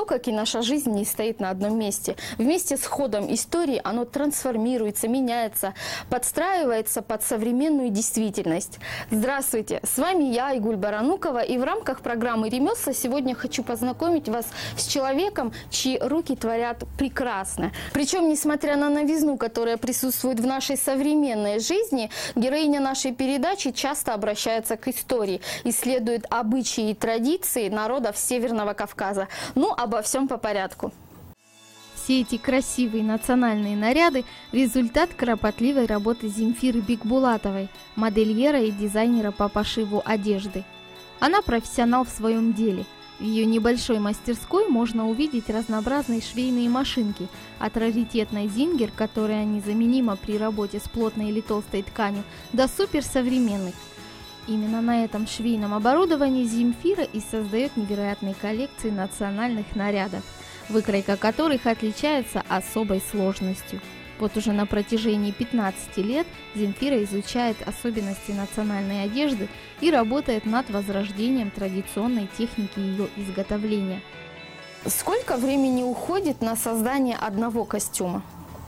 как и наша жизнь, не стоит на одном месте. Вместе с ходом истории оно трансформируется, меняется, подстраивается под современную действительность. Здравствуйте, с вами я, Айгуль Баранукова, и в рамках программы «Ремесла» сегодня хочу познакомить вас с человеком, чьи руки творят прекрасно. Причем, несмотря на новизну, которая присутствует в нашей современной жизни, героиня нашей передачи часто обращается к истории, исследует обычаи и традиции народов Северного Кавказа. Ну, обо всем по порядку. Все эти красивые национальные наряды – результат кропотливой работы Земфиры Бикбулатовой, модельера и дизайнера по пошиву одежды. Она профессионал в своем деле. В ее небольшой мастерской можно увидеть разнообразные швейные машинки, от раритетной «Зингер», которая незаменима при работе с плотной или толстой тканью, до суперсовременных. Именно на этом швейном оборудовании Земфира и создает невероятные коллекции национальных нарядов, выкройка которых отличается особой сложностью. Вот уже на протяжении 15 лет Земфира изучает особенности национальной одежды и работает над возрождением традиционной техники ее изготовления. Сколько времени уходит на создание одного костюма?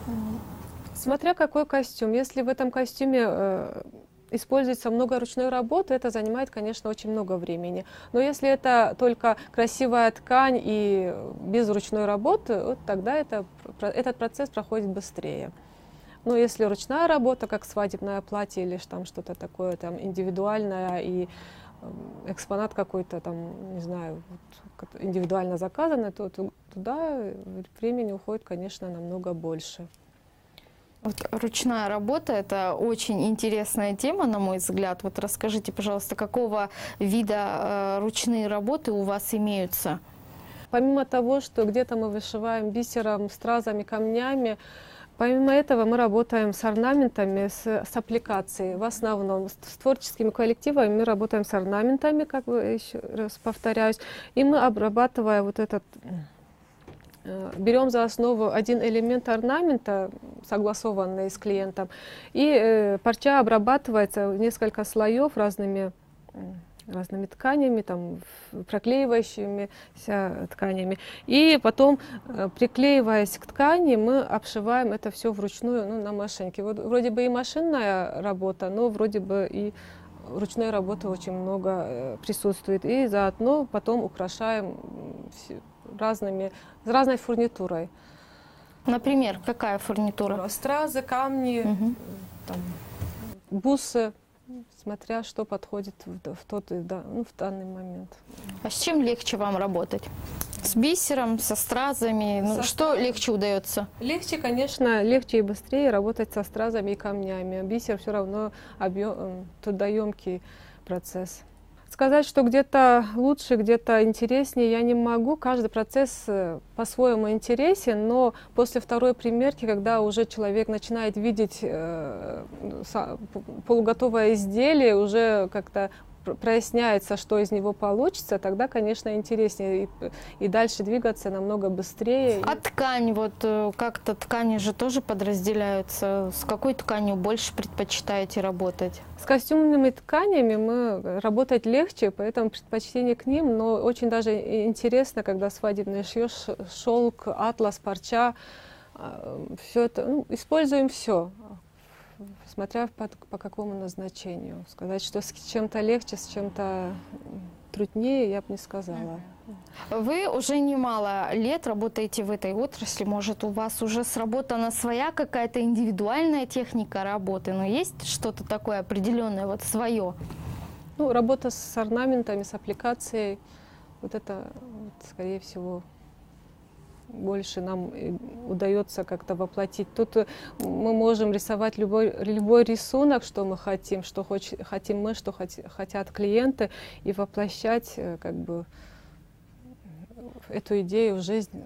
Смотря какой костюм. Если в этом костюме используется много ручной работы, это занимает, конечно, очень много времени. Но если это только красивая ткань и без ручной работы, вот тогда этот процесс проходит быстрее. Но если ручная работа, как свадебное платье или там что-то такое там индивидуальное и экспонат какой-то там, не знаю, вот, индивидуально заказанный, то туда времени уходит, конечно, намного больше. Вот ручная работа – это очень интересная тема, на мой взгляд. Вот расскажите, пожалуйста, какого вида ручные работы у вас имеются? Помимо того, что где-то мы вышиваем бисером, стразами, камнями, помимо этого мы работаем с орнаментами, с аппликацией в основном. С творческими коллективами мы работаем с орнаментами, как бы еще раз повторяюсь, и мы, обрабатывая вот этот... Берем за основу один элемент орнамента, согласованный с клиентом, и парча обрабатывается в несколько слоев разными тканями, там, проклеивающимися тканями. И потом, приклеиваясь к ткани, мы обшиваем это все вручную, на машинке. Вот, вроде бы и машинная работа, но вроде бы и ручной работы очень много присутствует. И заодно потом украшаем разной фурнитурой. Например, какая фурнитура? Стразы, камни, там, бусы, смотря что подходит в данный момент. А с чем легче вам работать? С бисером, со стразами? Что легче удается? Легче, конечно, легче и быстрее работать со стразами и камнями. Бисер все равно трудоемкий процесс. Сказать, что где-то лучше, где-то интереснее, я не могу. Каждый процесс по-своему интересен, но после второй примерки, когда уже человек начинает видеть полуготовое изделие, уже как-то проясняется, что из него получится, тогда, конечно, интереснее и дальше двигаться намного быстрее. А ткань, вот как-то ткани же тоже подразделяются. С какой тканью больше предпочитаете работать? С костюмными тканями мы работать легче, поэтому предпочтение к ним, но очень даже интересно, когда свадебный шьешь шелк, атлас, парча, все это, используем все. Смотря по какому назначению. Сказать, что с чем-то легче, с чем-то труднее, я бы не сказала. Вы уже немало лет работаете в этой отрасли. Может, у вас уже сработана своя какая-то индивидуальная техника работы, но есть что-то такое определенное, вот свое? Работа с орнаментами, с аппликацией, вот это, скорее всего, больше нам удается как-то воплотить. Тут мы можем рисовать любой рисунок, что мы хотим, что хотим мы, что хотят клиенты, и воплощать как бы эту идею в жизнь.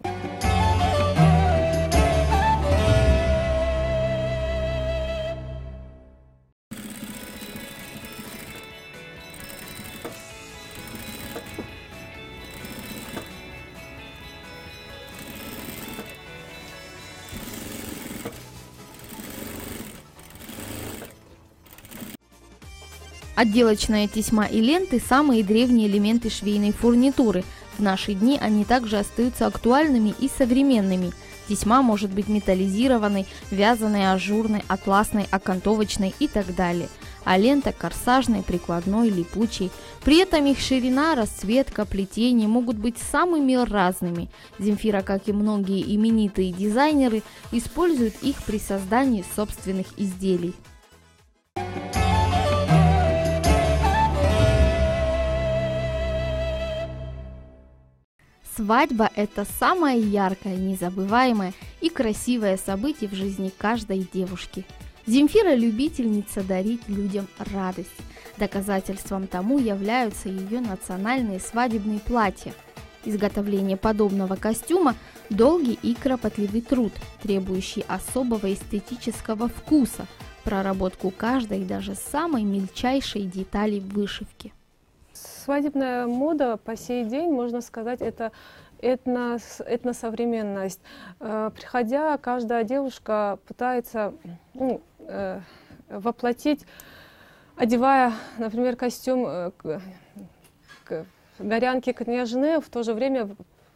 Отделочная тесьма и ленты – самые древние элементы швейной фурнитуры. В наши дни они также остаются актуальными и современными. Тесьма может быть металлизированной, вязаной, ажурной, атласной, окантовочной и так далее. А лента корсажной, прикладной, липучей. При этом их ширина, расцветка, плетение могут быть самыми разными. Земфира, как и многие именитые дизайнеры, использует их при создании собственных изделий. Свадьба – это самое яркое, незабываемое и красивое событие в жизни каждой девушки. Земфира – любительница дарить людям радость. Доказательством тому являются ее национальные свадебные платья. Изготовление подобного костюма – долгий и кропотливый труд, требующий особого эстетического вкуса, проработку каждой, даже самой мельчайшей детали вышивки. Свадебная мода по сей день, можно сказать, это этносовременность. Приходя, каждая девушка пытается воплотить, одевая, например, костюм горянки княжны, в то же время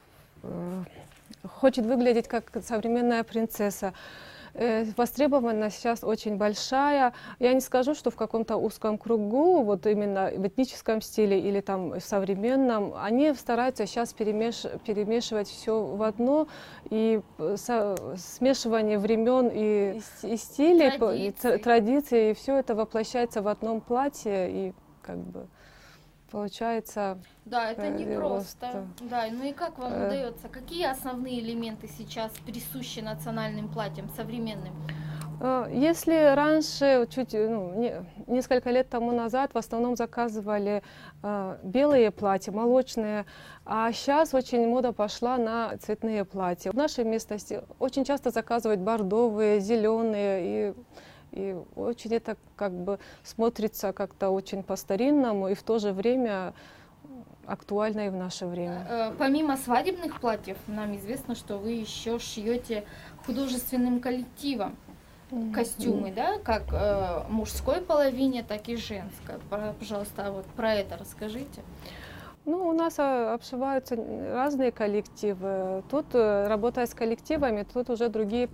хочет выглядеть как современная принцесса. Востребованность сейчас очень большая. Я не скажу, что в каком-то узком кругу, вот именно в этническом стиле или там в современном, они стараются сейчас перемешивать все в одно, и смешивание времен и стилей, традиций, и все это воплощается в одном платье, и как бы получается... Да, это непросто. Да, ну и как вам удается? Какие основные элементы сейчас присущи национальным платьям, современным? Если раньше, несколько лет тому назад, в основном заказывали белые платья, молочные, а сейчас очень мода пошла на цветные платья. В нашей местности очень часто заказывают бордовые, зеленые, и очень это как бы смотрится как-то очень по-старинному и в то же время актуально и в наше время. Помимо свадебных платьев, нам известно, что вы еще шьете художественным коллективом костюмы, да, как мужской половине, так и женской. Пожалуйста, вот про это расскажите. Ну, у нас обшиваются разные коллективы. Тут, работая с коллективами, тут уже другие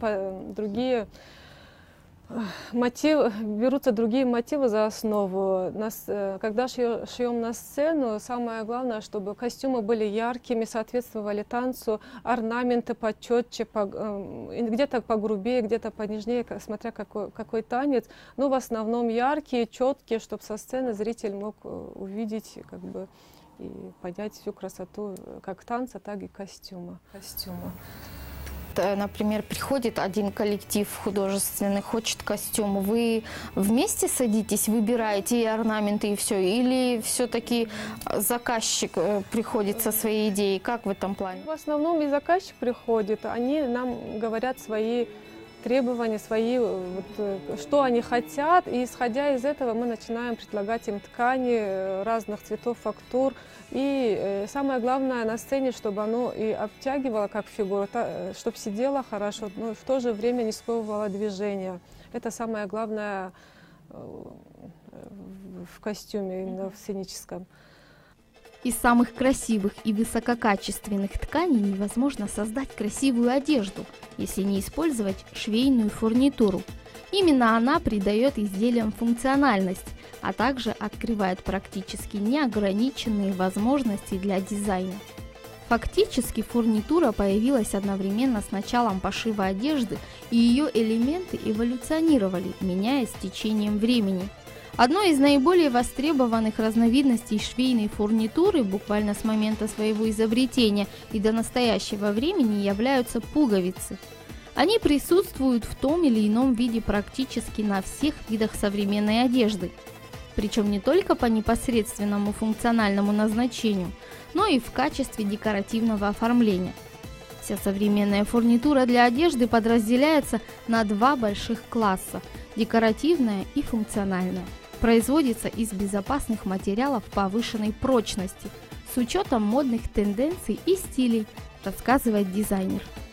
берутся другие мотивы за основу. Когда шьем на сцену, самое главное, чтобы костюмы были яркими, соответствовали танцу, орнаменты почетче, где-то погрубее, где-то понежнее, смотря какой танец. Но в основном яркие, четкие, чтобы со сцены зритель мог увидеть как бы, и понять всю красоту как танца, так и костюма. Например, приходит один коллектив художественный, хочет костюм, вы вместе садитесь, выбираете и орнаменты, и все, или все-таки заказчик приходит со своей идеей? Как в этом плане? В основном и заказчик приходит, они нам говорят свои требования, что они хотят, и исходя из этого мы начинаем предлагать им ткани разных цветов, фактур. И самое главное на сцене, чтобы оно и обтягивало как фигуру, чтобы сидело хорошо, но в то же время не сковывало движение. Это самое главное в костюме, именно в сценическом. Из самых красивых и высококачественных тканей невозможно создать красивую одежду, если не использовать швейную фурнитуру. Именно она придает изделиям функциональность, а также открывает практически неограниченные возможности для дизайна. Фактически фурнитура появилась одновременно с началом пошива одежды, и ее элементы эволюционировали, меняясь с течением времени. Одной из наиболее востребованных разновидностей швейной фурнитуры буквально с момента своего изобретения и до настоящего времени являются пуговицы. Они присутствуют в том или ином виде практически на всех видах современной одежды, причем не только по непосредственному функциональному назначению, но и в качестве декоративного оформления. Вся современная фурнитура для одежды подразделяется на два больших класса – декоративная и функциональная. Производится из безопасных материалов повышенной прочности с учетом модных тенденций и стилей, рассказывает дизайнер.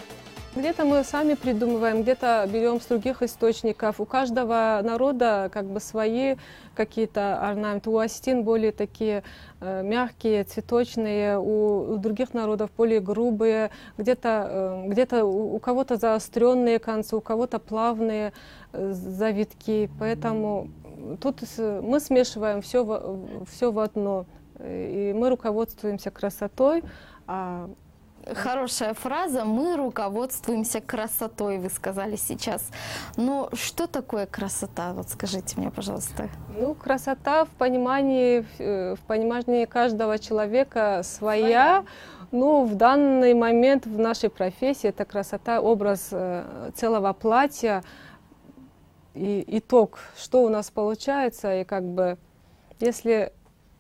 Где-то мы сами придумываем, где-то берем с других источников. У каждого народа как бы свои какие-то орнаменты. У осетин более такие мягкие, цветочные, у других народов более грубые. Где-то у кого-то заостренные концы, у кого-то плавные завитки. Поэтому тут мы смешиваем все в одно. И мы руководствуемся красотой. Хорошая фраза. Мы руководствуемся красотой, вы сказали сейчас. Но что такое красота? Вот скажите мне, пожалуйста. Ну, красота в понимании каждого человека своя. Ну, в данный момент в нашей профессии это красота, образ целого платья. И итог, что у нас получается. И как бы, если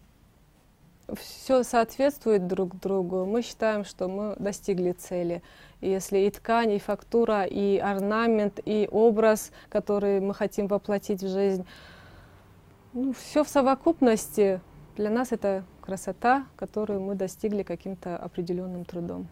все соответствует друг другу, мы считаем, что мы достигли цели. И если и ткань, и фактура, и орнамент, и образ, который мы хотим воплотить в жизнь, ну, все в совокупности, для нас это красота, которую мы достигли каким-то определенным трудом.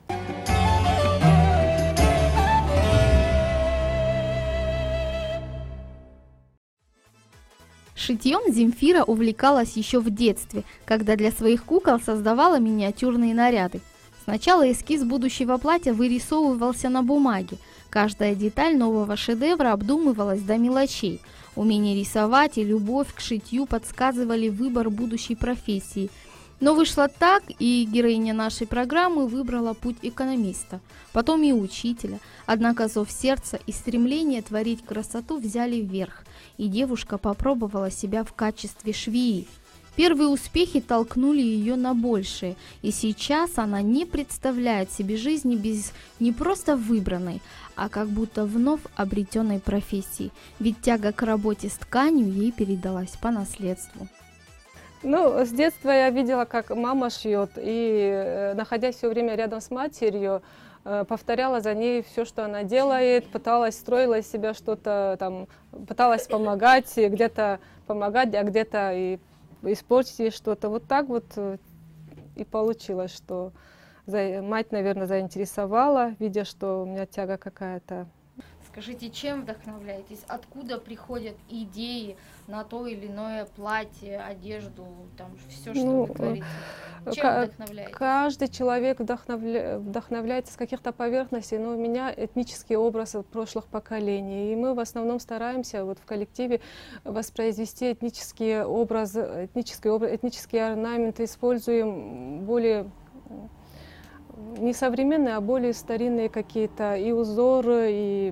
Шитьем Земфира увлекалась еще в детстве, когда для своих кукол создавала миниатюрные наряды. Сначала эскиз будущего платья вырисовывался на бумаге. Каждая деталь нового шедевра обдумывалась до мелочей. Умение рисовать и любовь к шитью подсказывали выбор будущей профессии. Но вышло так, и героиня нашей программы выбрала путь экономиста, потом и учителя. Однако зов сердца и стремление творить красоту взяли вверх, и девушка попробовала себя в качестве швеи. Первые успехи толкнули ее на большее, и сейчас она не представляет себе жизни без не просто выбранной, а как будто вновь обретенной профессии, ведь тяга к работе с тканью ей передалась по наследству. Ну, с детства я видела, как мама шьет, и, находясь все время рядом с матерью, повторяла за ней все, что она делает, строила из себя что-то, там, пыталась помогать, где-то помогать, а где-то и испортить что-то. Вот так вот и получилось, что мать, наверное, заинтересовала, видя, что у меня тяга какая-то. Скажите, чем вдохновляетесь? Откуда приходят идеи на то или иное платье, одежду, там все, что вы творите? Чем вдохновляетесь? Каждый человек вдохновляется с каких-то поверхностей, но у меня этнический образ прошлых поколений. И мы в основном стараемся вот в коллективе воспроизвести этнические образы, этнические орнаменты, используем более не современные, а более старинные какие-то и узоры, и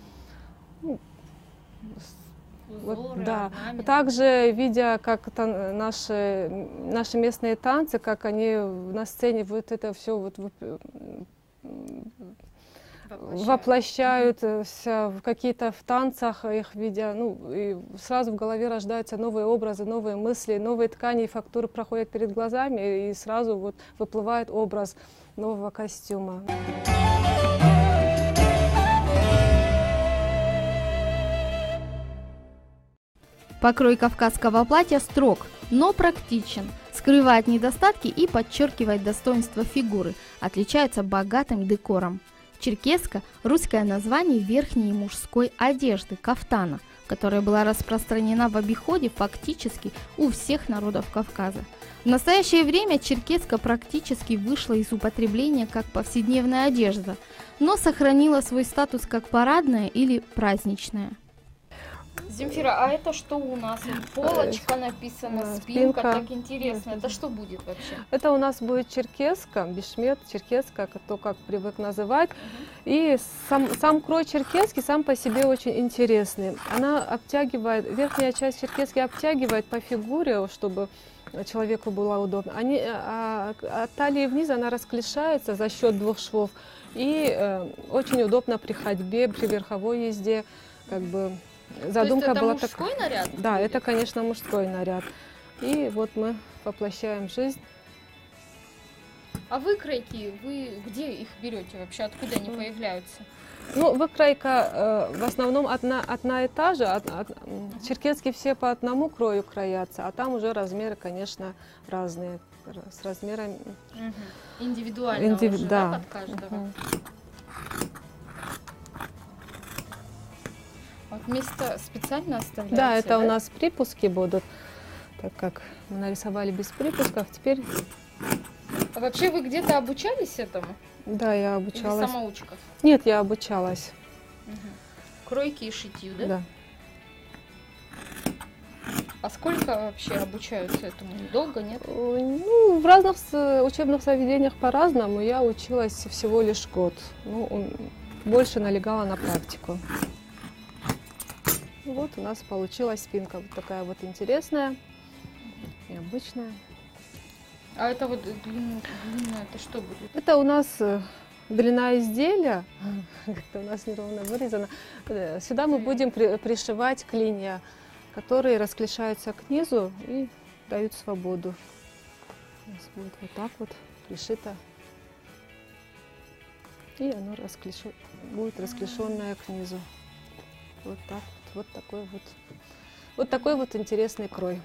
вот, да. Также видя, как наши местные танцы, как они на сцене вот это все вот воплощают в какие-то в танцах, их видя, ну, и сразу в голове рождаются новые образы, новые мысли, новые ткани и фактуры проходят перед глазами, и сразу вот выплывает образ нового костюма. Покрой кавказского платья строг, но практичен, скрывает недостатки и подчеркивает достоинство фигуры, отличается богатым декором. Черкеска – русское название верхней мужской одежды, кафтана, которая была распространена в обиходе фактически у всех народов Кавказа. В настоящее время черкеска практически вышла из употребления как повседневная одежда, но сохранила свой статус как парадная или праздничная. Земфира, а это что у нас? Полочка написана, спинка, так интересно. Это что будет вообще? Это у нас будет черкеска, бешмет, черкеска, то, как привык называть. И сам крой черкески сам по себе очень интересный. Она обтягивает, верхняя часть черкески обтягивает по фигуре, чтобы человеку было удобно. От талии вниз она расклешается за счет двух швов. И очень удобно при ходьбе, при верховой езде, как бы. Задумка это была мужской наряд? Да, это, конечно, мужской наряд. И вот мы воплощаем жизнь. А выкройки, вы где их берете вообще? Откуда они появляются? Ну, выкройка в основном одна и та же. Черкесские все по одному крою краятся, а там уже размеры, конечно, разные. С размерами. Индивидуально уже, да. под каждого. Вот место специально оставляется? Да, это у нас припуски будут, так как мы нарисовали без припусков, теперь... А вообще вы где-то обучались этому? Да, я Или обучалась. самоучка? Нет, я обучалась. Кройке и шитью, да? Да. А сколько вообще обучаются этому? Долго, нет? Ну, в разных учебных заведениях по-разному. Я училась всего лишь год. Ну, больше налегала на практику. Вот у нас получилась спинка вот такая вот интересная, необычная. А это вот длинная, это что будет? Это у нас длина изделия, как-то у нас неровно вырезано. Сюда мы будем пришивать клинья, которые расклешаются к низу и дают свободу. У нас будет вот так вот пришито. И оно будет расклешенное к низу. Вот так вот, вот такой вот интересный крой.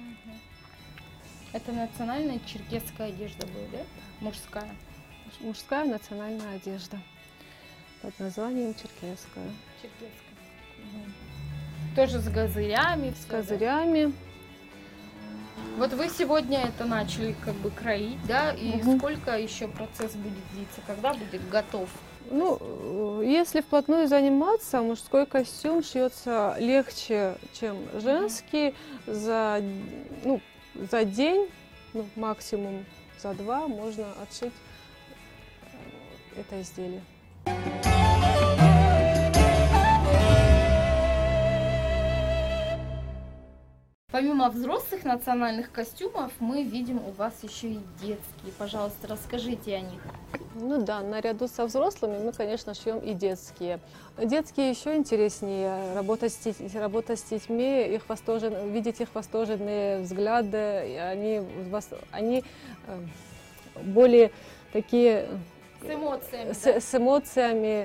Это национальная черкесская одежда будет, да? Мужская. Мужская национальная одежда под названием черкесская. Черкесская. Тоже с газырями. С козырями. Вот вы сегодня это начали как бы кроить, да? И сколько еще процесс будет длиться? Когда будет готов? Ну, если вплотную заниматься, мужской костюм шьется легче, чем женский. За день, ну, максимум за 2 можно отшить это изделие. Помимо взрослых национальных костюмов, мы видим у вас еще и детские. Пожалуйста, расскажите о них. Ну да, наряду со взрослыми мы, конечно, шьем и детские. Детские еще интереснее. Работа с детьми, видеть их восторженные взгляды, они более такие... С эмоциями. С эмоциями.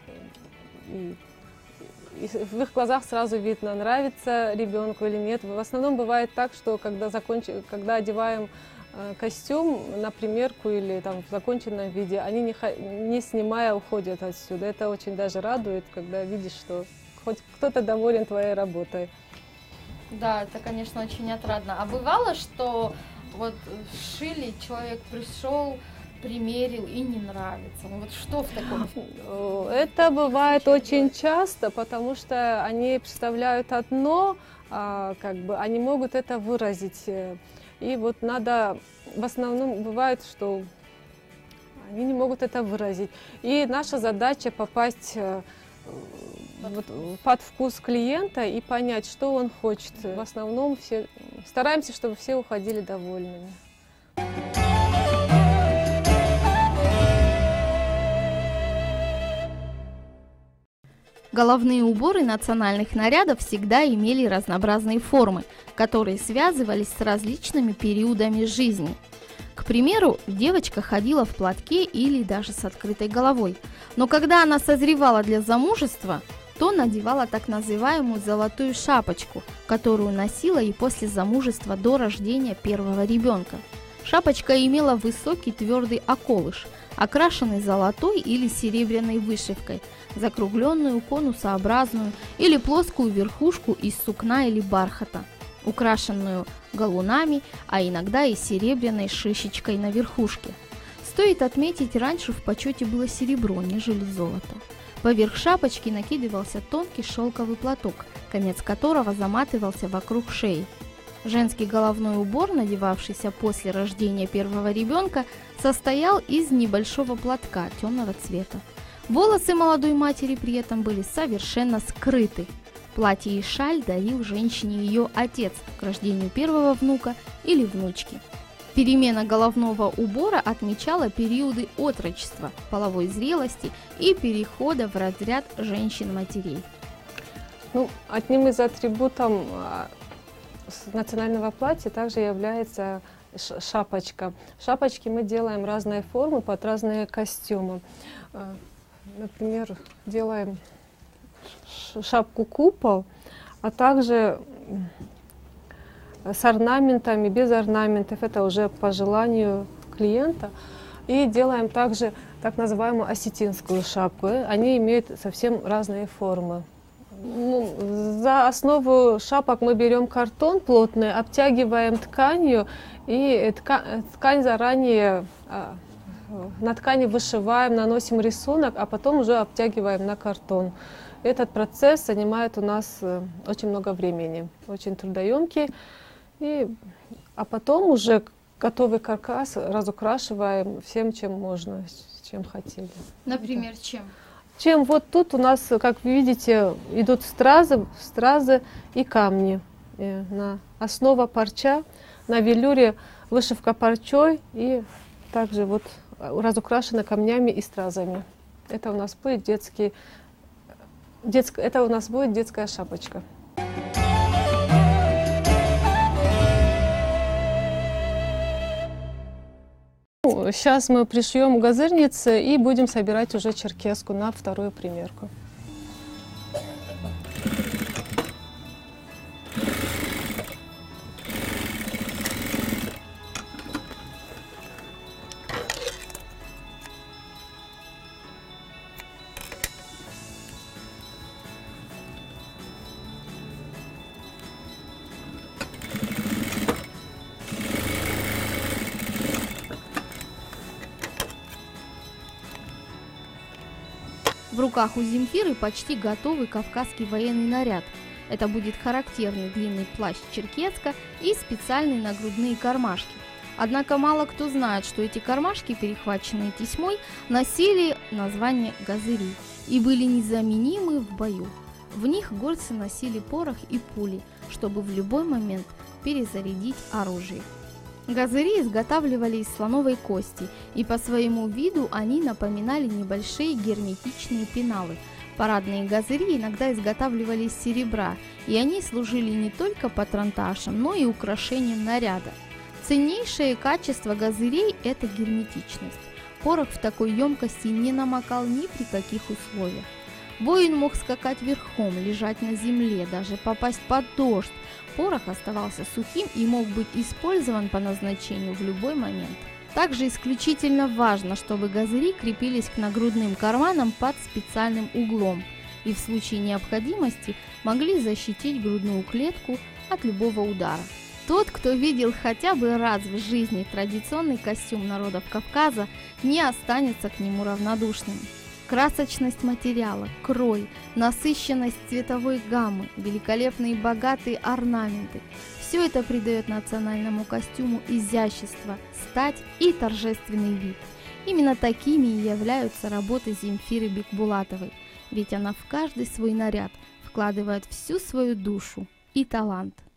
И в их глазах сразу видно, нравится ребенку или нет. В основном бывает так, что когда одеваем костюм на примерку или там в законченном виде, они не снимая уходят отсюда. Это очень даже радует, когда видишь, что хоть кто-то доволен твоей работой. Да, это, конечно, очень отрадно. А бывало, что вот шили, человек пришел, примерил и не нравится. Ну вот что в таком? Это бывает очень часто, потому что они представляют одно, как бы они могут это выразить. И вот надо, в основном бывает, что они не могут это выразить. И наша задача попасть под вкус клиента и понять, что он хочет. В основном стараемся, чтобы все уходили довольными. Головные уборы национальных нарядов всегда имели разнообразные формы, которые связывались с различными периодами жизни. К примеру, девочка ходила в платке или даже с открытой головой, но когда она созревала для замужества, то надевала так называемую золотую шапочку, которую носила и после замужества до рождения первого ребенка. Шапочка имела высокий твердый околыш, окрашенный золотой или серебряной вышивкой, закругленную конусообразную или плоскую верхушку из сукна или бархата, украшенную галунами, а иногда и серебряной шишечкой на верхушке. Стоит отметить, раньше в почете было серебро, нежели золото. Поверх шапочки накидывался тонкий шелковый платок, конец которого заматывался вокруг шеи. Женский головной убор, надевавшийся после рождения первого ребенка, состоял из небольшого платка темного цвета. Волосы молодой матери при этом были совершенно скрыты. Платье и шаль дарил женщине ее отец к рождению первого внука или внучки. Перемена головного убора отмечала периоды отрочества, половой зрелости и перехода в разряд женщин-матерей. Ну, одним из атрибутов национального платья также является шапочка. В шапочке мы делаем разные формы под разные костюмы. Например, делаем шапку-купол, а также с орнаментами, без орнаментов. Это уже по желанию клиента. И делаем также так называемую осетинскую шапку. Они имеют совсем разные формы. За основу шапок мы берем картон плотный, обтягиваем тканью, и ткань заранее на ткани вышиваем, наносим рисунок, а потом уже обтягиваем на картон. Этот процесс занимает у нас очень много времени, очень трудоемкий. А потом уже готовый каркас разукрашиваем всем, чем можно, чем хотели. Например, чем? Вот тут у нас, как вы видите, идут стразы и камни. Основа парча, на велюре вышивка парчой и также вот разукрашена камнями и стразами. Это у нас будет детская шапочка. Сейчас мы пришьем газырницы и будем собирать уже черкеску на вторую примерку. В руках у Земфиры почти готовый кавказский военный наряд. Это будет характерный длинный плащ черкеска и специальные нагрудные кармашки. Однако мало кто знает, что эти кармашки, перехваченные тесьмой, носили название газыри и были незаменимы в бою. В них горцы носили порох и пули, чтобы в любой момент перезарядить оружие. Газыри изготавливали из слоновой кости, и по своему виду они напоминали небольшие герметичные пеналы. Парадные газыри иногда изготавливали из серебра, и они служили не только патронташем, но и украшением наряда. Ценнейшее качество газырей – это герметичность. Порох в такой емкости не намокал ни при каких условиях. Воин мог скакать верхом, лежать на земле, даже попасть под дождь. Порох оставался сухим и мог быть использован по назначению в любой момент. Также исключительно важно, чтобы газыри крепились к нагрудным карманам под специальным углом и в случае необходимости могли защитить грудную клетку от любого удара. Тот, кто видел хотя бы раз в жизни традиционный костюм народов Кавказа, не останется к нему равнодушным. Красочность материала, крой, насыщенность цветовой гаммы, великолепные и богатые орнаменты – все это придает национальному костюму изящество, стать и торжественный вид. Именно такими и являются работы Земфиры Бикбулатовой, ведь она в каждый свой наряд вкладывает всю свою душу и талант.